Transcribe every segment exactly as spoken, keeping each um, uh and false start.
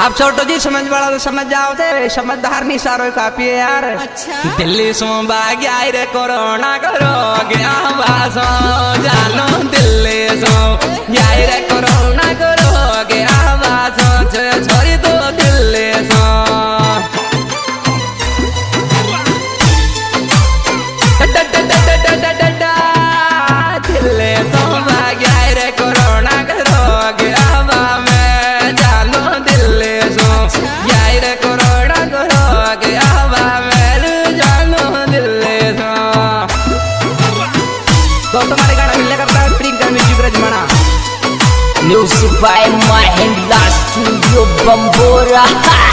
आप छोटो जी समझ बड़ा तो समझ जाओ थे, समझदार नहीं सारो काफी है यार। अच्छा? दिल्ली सो भाग आई रे कोरोना करो गया बासो जानो दिल्ली सो आई रे कोरोना करो गया बासो छोरी तो दिल्ली सो दिल्ली सो भाग आई रे कोरोना करो गया बा मैं जानो दिल्ली सो आई रे कोरोना करो गया बा मैं जानो दिल्ली सो। तो तुम्हारे गाना मिलने करता है प्रियंका म्यूजिक रजमाना। Music by Mahindra studio Bambora.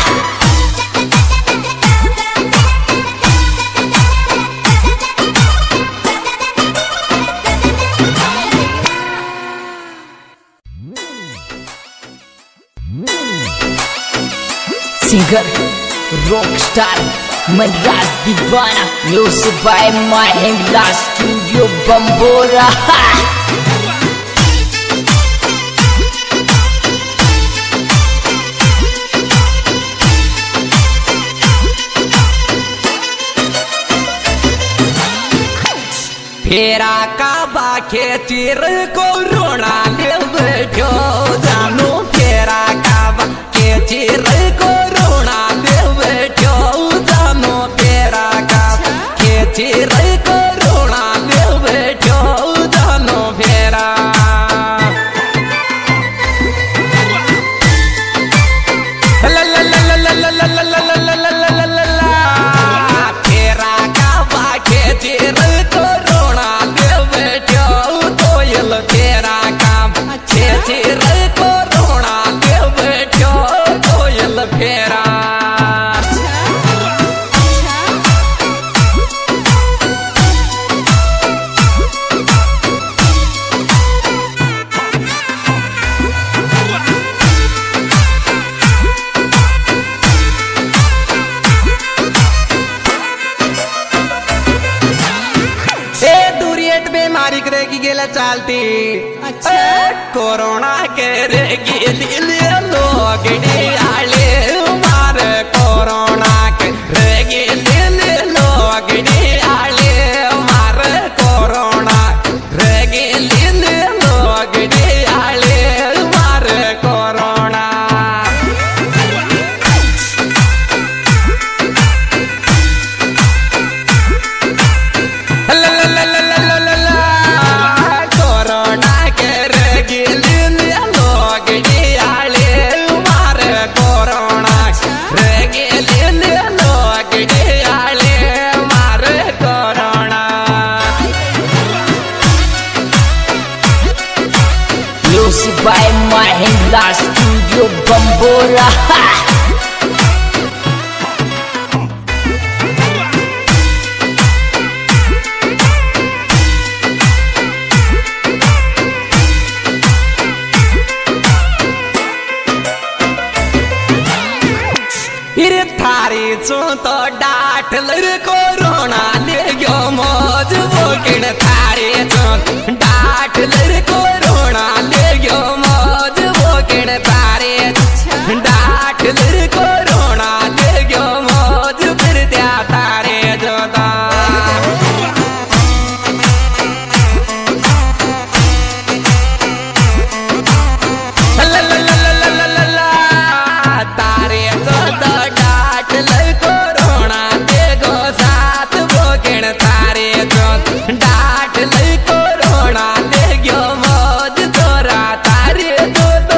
Singer rock star Manraj Deewana. Music by Mahindra studio Bambora. फेरा का बाखे चिर कोरोना ले बैठो जानो फेरा का बाखे चिर कोरोना ले बैठो जानो फेरा का बाखे चिर कोरोना ले बैठो जानो फेरा ला ला ला ला ला ला ला ला ला ला ला ला फेरा का बाखे चिर तेरा काम चिर कोरोना ले बैठो कोयल फेरा। बीमारी करेगी गेला चालती। अच्छा? कोरोना करेगी दिल लोग आले मार कोरोना करेगी दिल लोग आले मार कोरोना करेगी दिल लोग आले मार corona. Music by Mahindra studio Bambora. इरे थारी चो तो डाट लर कोरोना ले गयो मौज बोकिन थारी चो डाट लर कोरोना ले गयो मौज बोकिन थारी डाट लर कोरोना ले गयो मौज फिर त्या तारे जोता तारे जोता डाट लर कोरोना दे गो साथ बोकिन तारे जोत डाट लर कोरोना ले गयो मौज तोरा तारे जोतो।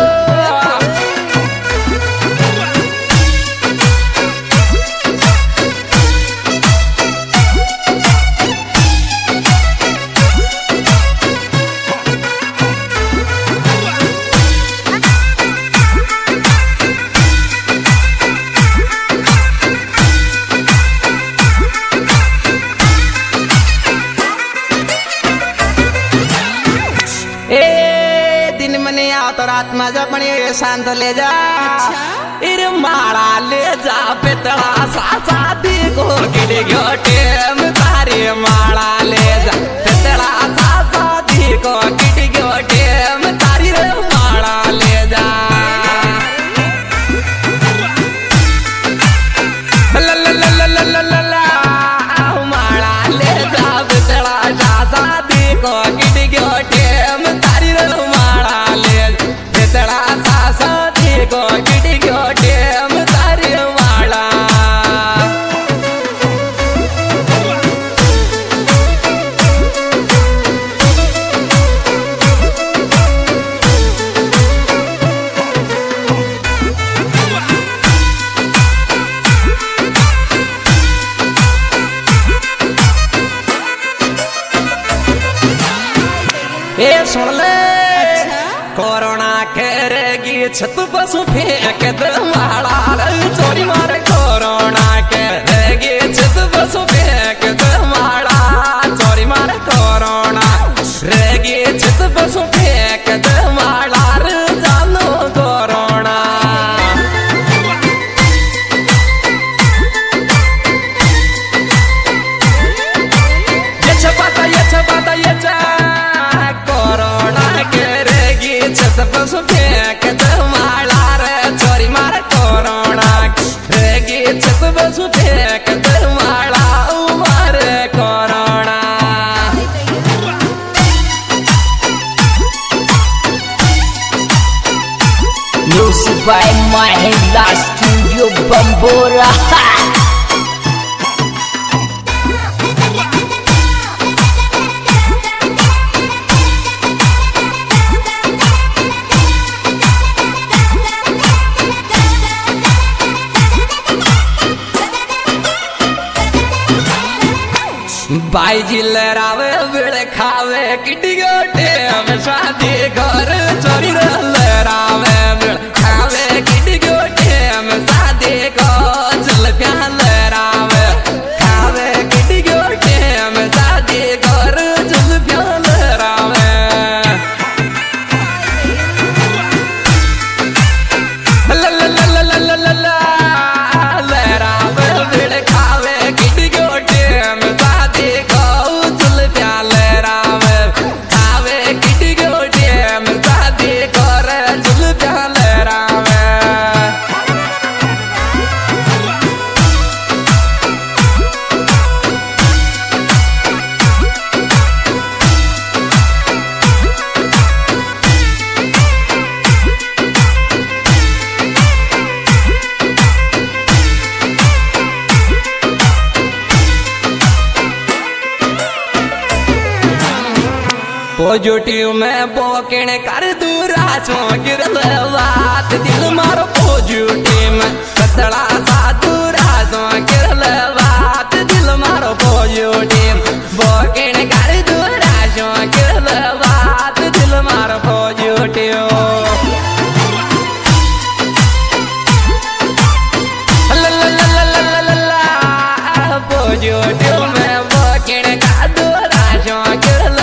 तो रात मजा पण शांत ले जा। अच्छा? इर माला ले जा पितळा सासा दी गो गिड गयो टेम तारे माला ले जा पितळा सासा दी गो गिड गयो टेम तारी रे माला ले जा। ए सुन ले कोरोना करेगी छत बसु फेंक दे माला चोरी मारे कोरोना करेगी छत बसु फेंक दे माला चोरी मारे कोरोना रेगी छत बसु फेंक दे माला जानो कोरोना ये छपाता ये छपाता ये चा कोरोना करेगी छत बसु फेंक दे माला रे चोरी मारे कोरोना रेगी छत बसु फेंक दे माला मारे corona Music by Mahindra Studio Bambora. बाई जिल रावे बिड़ खावे किटी गोटे हम शादी घर चोरी रावे बिड़ खावे किटी गोटे हम शादी को जल प्याल रावे खावे किटी गोटे हम शादी घर जल प्याल रावे ला ला ला ला ला ला ला ला रावे बिड़ खावे किटी गोटे हम पॉजिटिव में बोकिण कर दूरा छो गिरल बात दिल मारो पॉजिटिव में कतड़ा सा दूरा छो गिरल बात दिल मारो पॉजिटिव बोकिण कर दूरा छो गिरल बात दिल मारो पॉजिटिव पॉजिटिव में बोकिण कर दूरा छो गिरल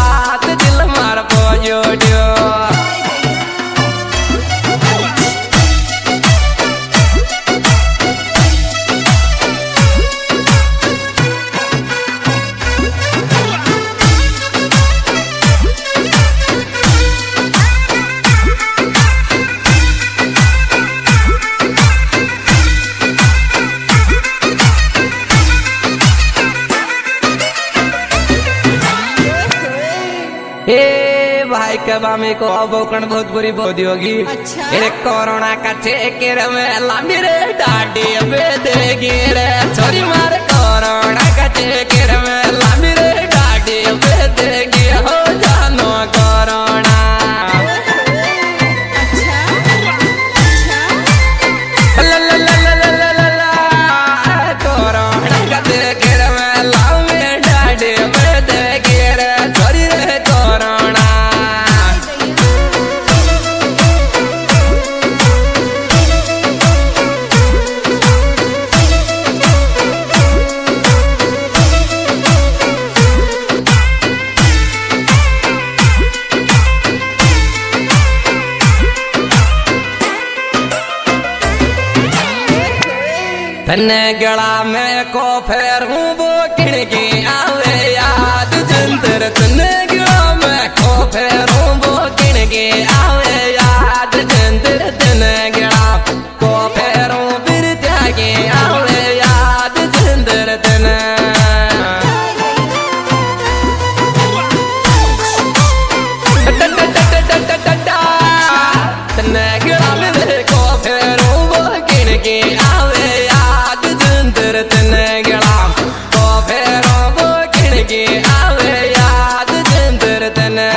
ए भाई के बामे को बोकण बहुत बुरी बहुत होगी। अच्छा? ए कोरोना का चेकेर में लामी रे डाडी बेदेगी रे छोरी मार कोरोना का चेकेर में लामी रे डाडी बेदेगी हो जानो कोरोना। अच्छा? अच्छा? ला ला ला ला ला ला ला ला कोरोना का चेकेर में लामी डाडी बेदेगी रे छोरी रे कोरोना। तन्ने गला में को फेर हूँ वो खिड़की आवे याद जंतर तन्ने गला में को फेर हूँ वो खिड़की आवे याद जंतर तन्ने गला को फेर हूँ फिर त्यागे आवे याद जंतर तन्ने तन्ने गला में को फेर हूँ वो खिड़की आवे तन्ने गला को फेरो वो खिड़की आवे याद जंतर तन्ने।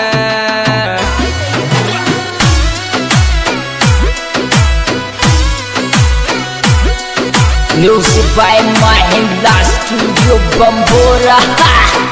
Music by Mahindra Studio Bambora.